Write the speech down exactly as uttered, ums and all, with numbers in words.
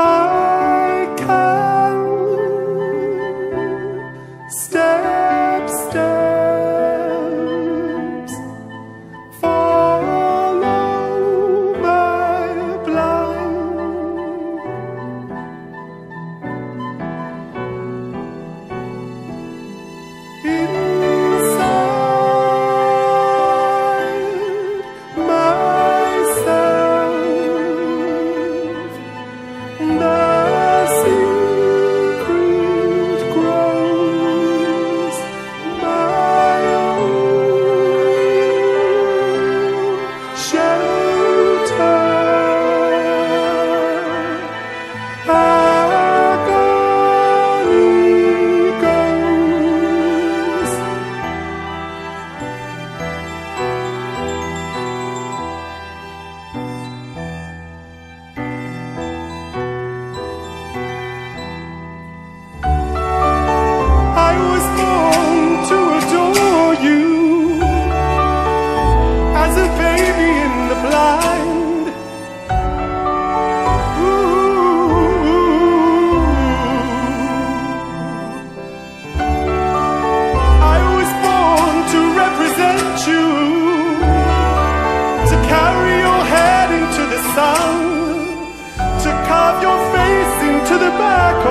I can step, steps, follow my blind. Inside myself, the secret grows, my own shelter. Agony goes. I was born to adore you, as a baby in the blind. Ooh. I was born to represent you, to carry your head into the sun, to carve your face into the back